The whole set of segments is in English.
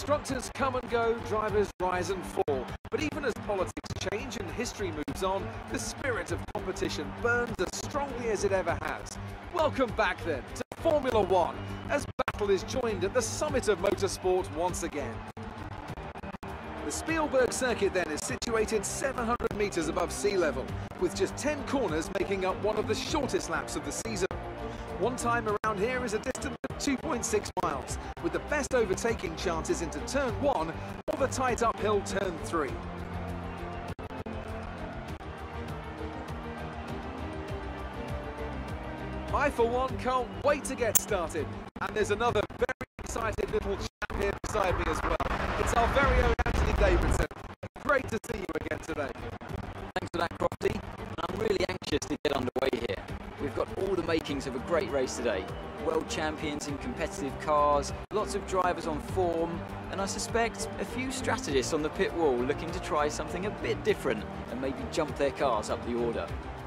Constructors come and go, drivers rise and fall. But even as politics change and history moves on, the spirit of competition burns as strongly as it ever has. Welcome back then to Formula One, as battle is joined at the summit of motorsport once again. The Spielberg circuit then is situated 700 metres above sea level, with just 10 corners making up one of the shortest laps of the season. One time around here is a distance of 2.6 miles, with the best overtaking chances into turn 1 or the tight uphill turn 3. I, for one, can't wait to get started. And there's another very excited little chap here beside me as well. It's our very own Anthony Davidson. Great to see you again today. Thanks for that, Crofty. I'm really anxious to get underway here. We've got all the makings of a great race today. World champions in competitive cars, lots of drivers on form, and I suspect a few strategists on the pit wall looking to try something a bit different and maybe jump their cars up the order.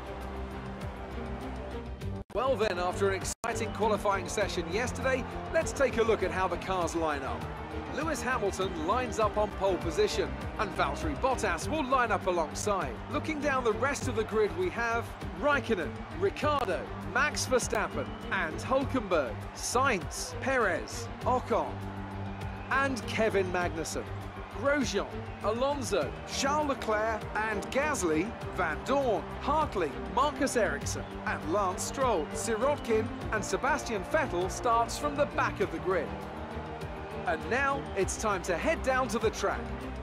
Well then, after an exciting qualifying session yesterday, let's take a look at how the cars line up. Lewis Hamilton lines up on pole position, and Valtteri Bottas will line up alongside. Looking down the rest of the grid, we have Raikkonen, Ricciardo, Max Verstappen and Hülkenberg, Sainz, Perez, Ocon and Kevin Magnussen, Grosjean, Alonso, Charles Leclerc and Gasly, Van Dorn, Hartley, Marcus Ericsson and Lance Stroll. Sirotkin and Sebastian Vettel starts from the back of the grid. And now it's time to head down to the track.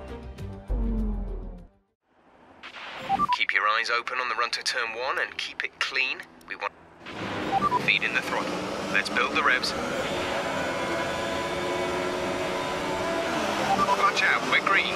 Keep your eyes open on the run to turn 1 and keep it clean. We want... Feed in the throttle. Let's build the revs. Watch out, we're green.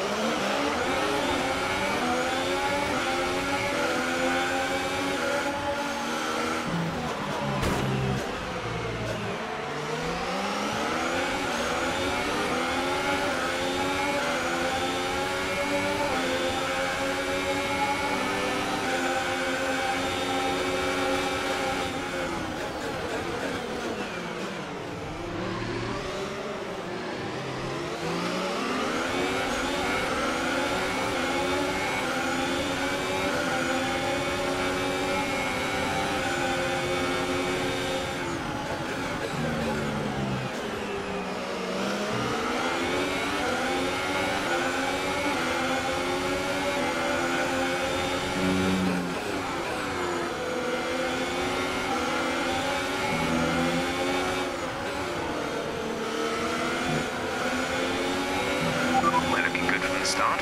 Start.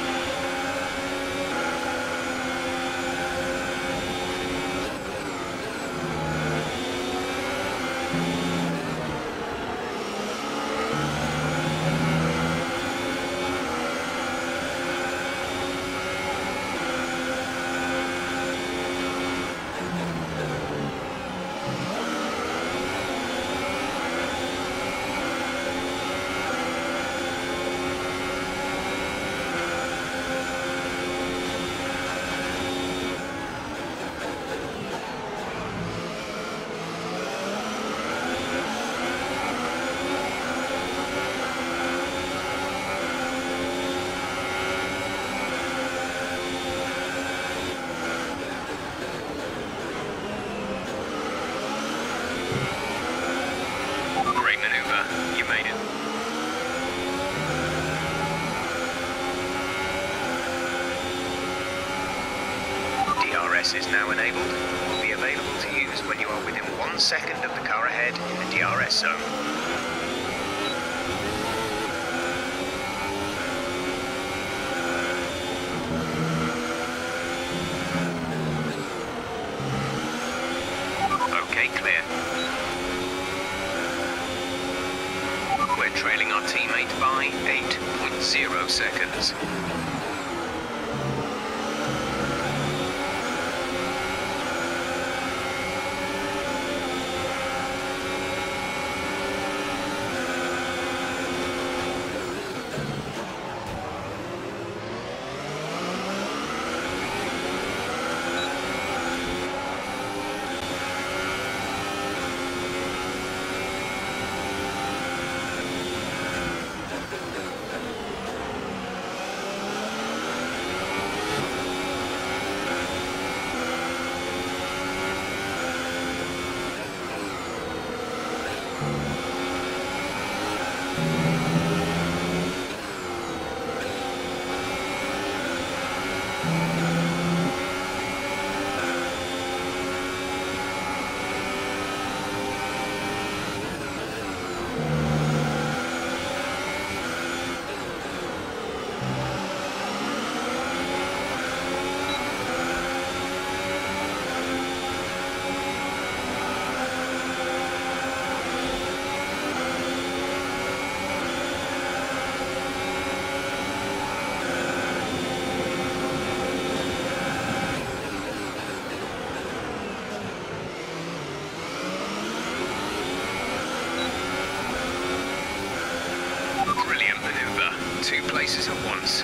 DRS is now enabled. Will be available to use when you are within 1 second of the car ahead in the DRS zone. Okay, clear. We're trailing our teammate by 8.0 seconds. 2 places at once.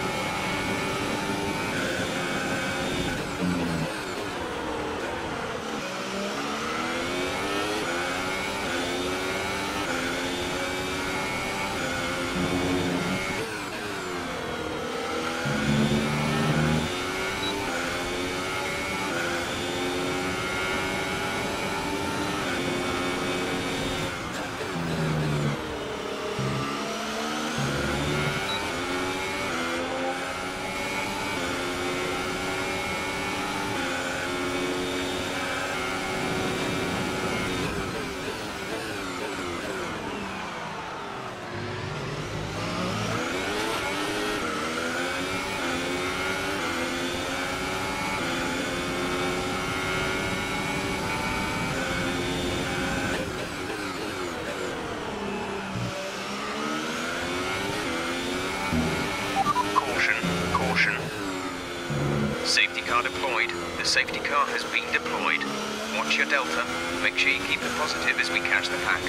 Safety car deployed. The safety car has been deployed. Watch your delta. Make sure you keep it positive as we catch the pack.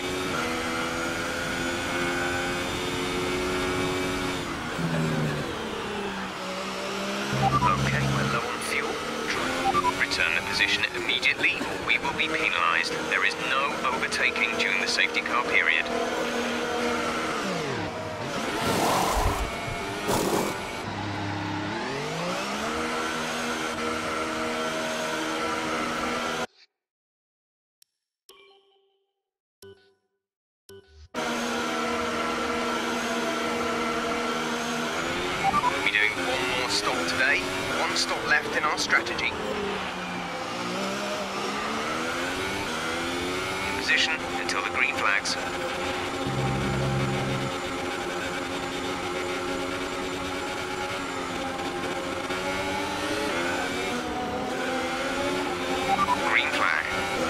Okay, we're low on fuel. Return the position immediately or we will be penalised. There is no overtaking during the safety car period. Stop today, 1 stop left in our strategy. In position until the green flags. Green flag.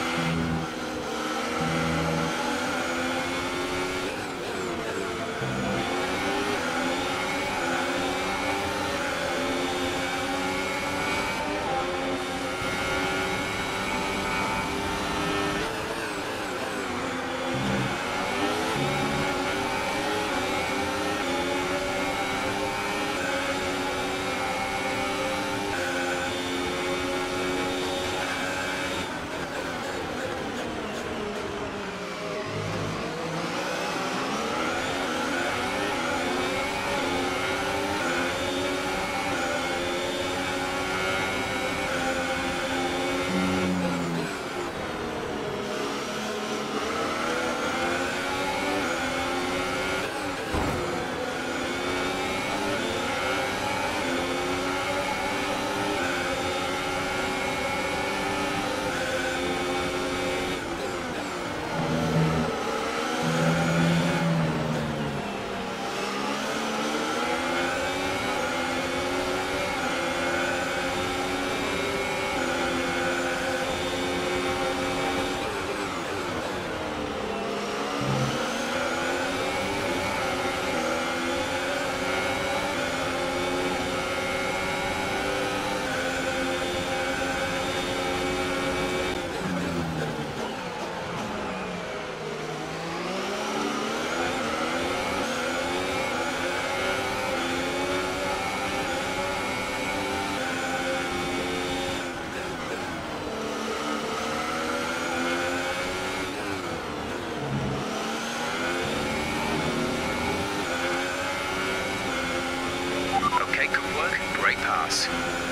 Okay, good work. Great pass.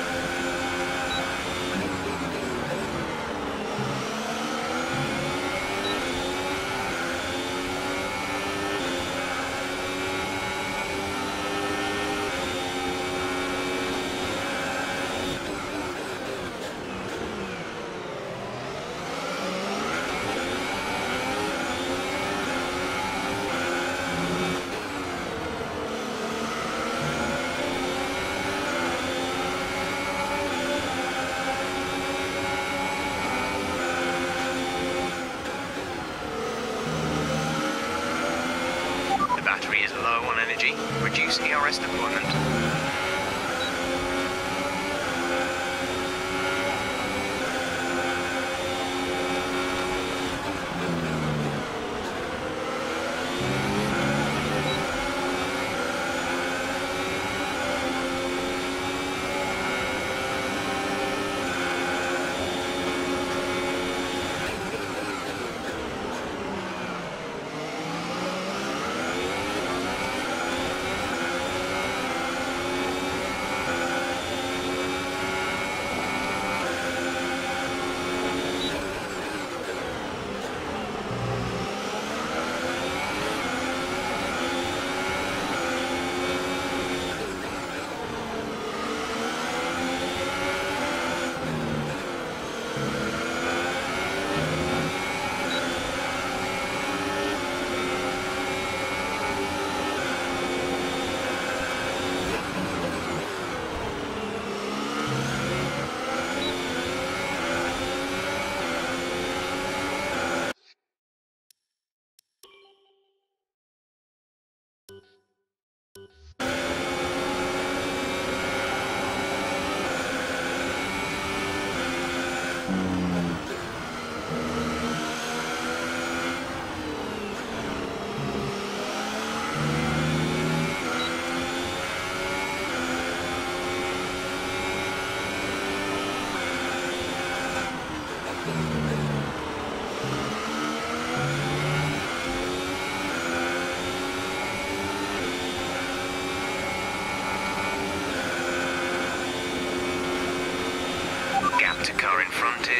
Battery is low on energy. Reduce ERS deployment.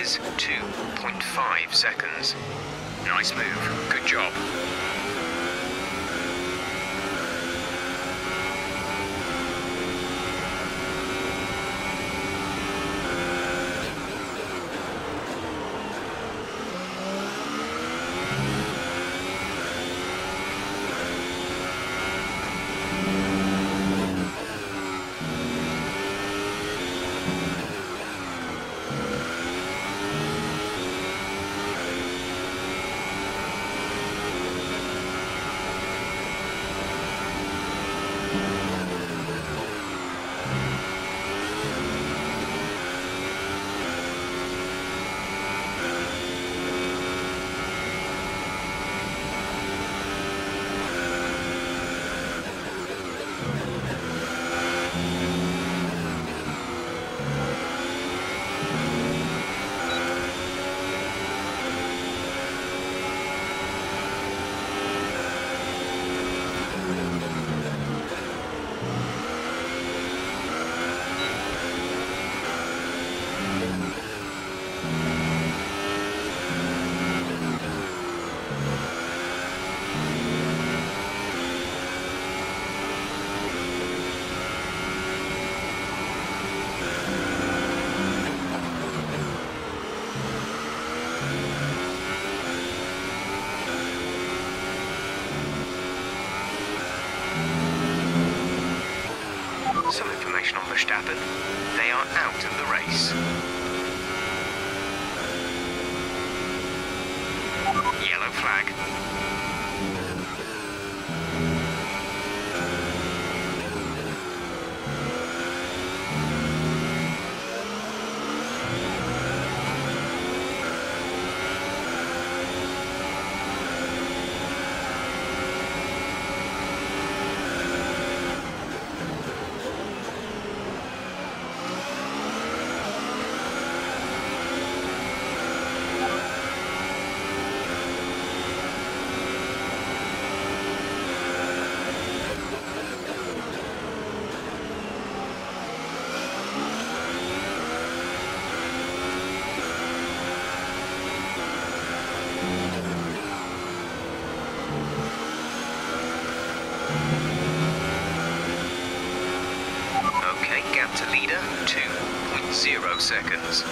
is 2.5 seconds. Nice move. Good job. Some information on Verstappen. They are out of the race. Yellow flag. Gap to leader, 2.0 seconds.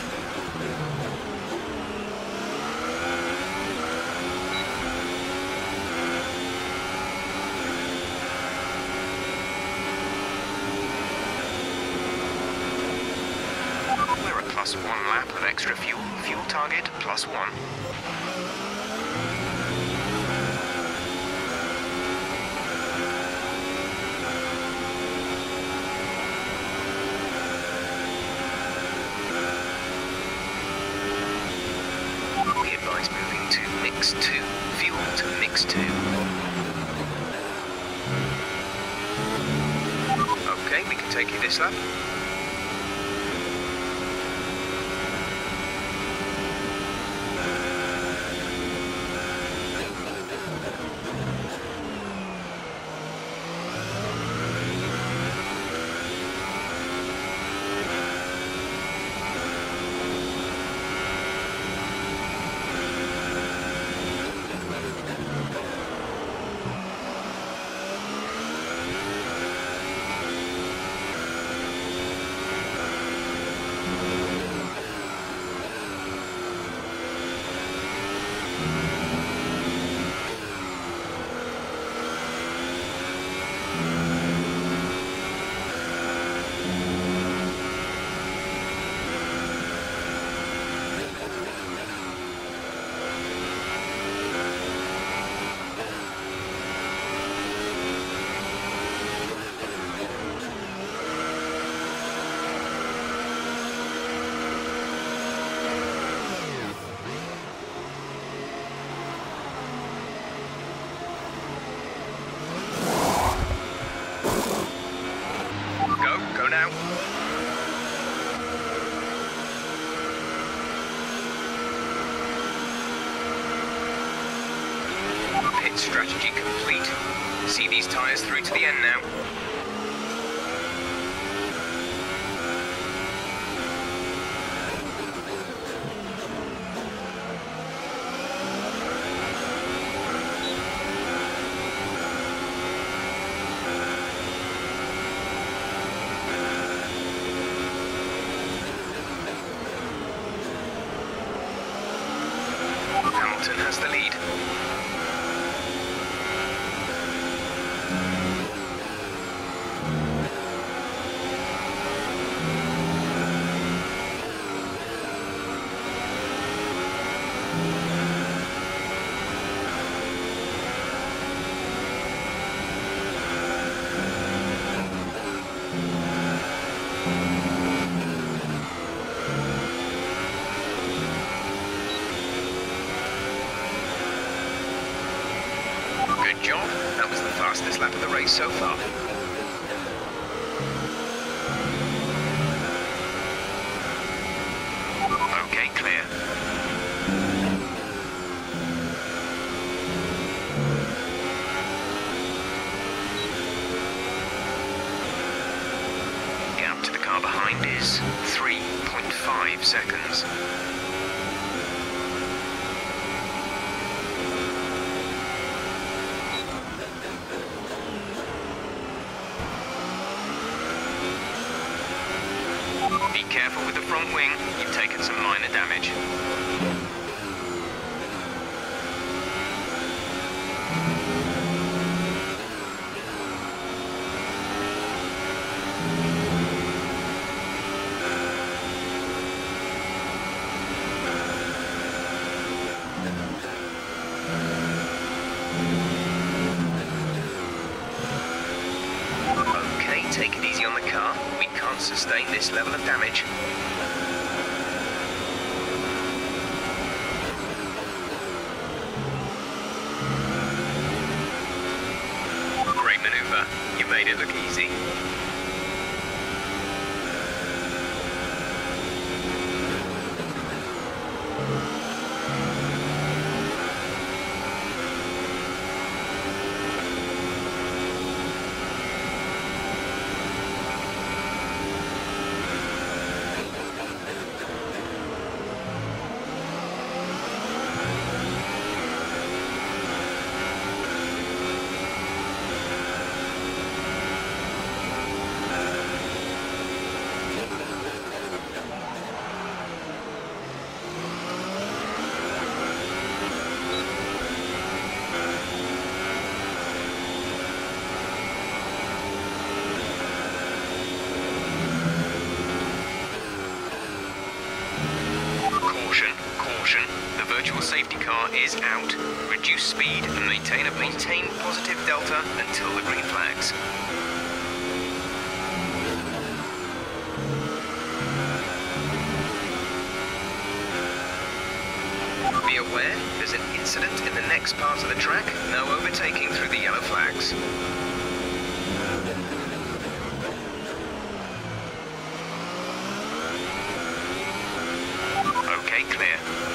We're a +1 lap of extra fuel. Fuel target, +1. Moving to mix 2. Fuel to mix 2. Okay, we can take you this lap. Go now. Pit strategy complete. See these tyres through to the end now. Hamilton has the lead. Good job. That was the fastest lap of the race so far. Okay, clear. Gap to the car behind is 3.5 seconds. Be careful with the front wing, you've taken some minor damage. Okay, take it easy on the car. We can't sustain this level of damage. Great maneuver. You made it look easy. Caution, the virtual safety car is out. Reduce speed and maintain positive delta until the green flags. Be aware, there's an incident in the next part of the track. No overtaking through the yellow flags. Okay, clear.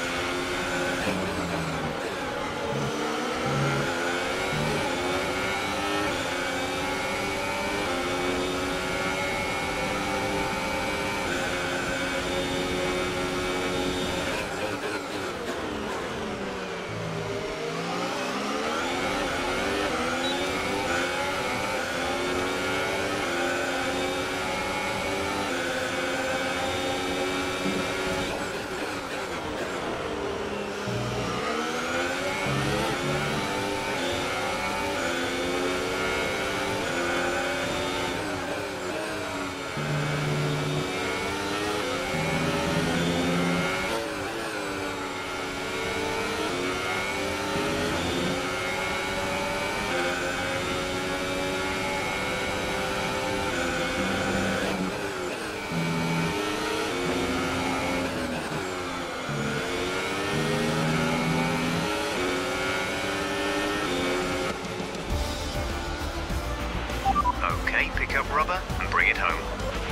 Okay, pick up rubber and bring it home.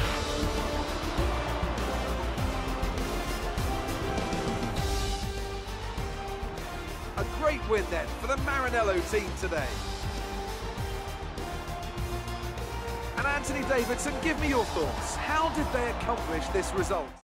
A great win then for the Maranello team today. And Anthony Davidson, give me your thoughts. How did they accomplish this result?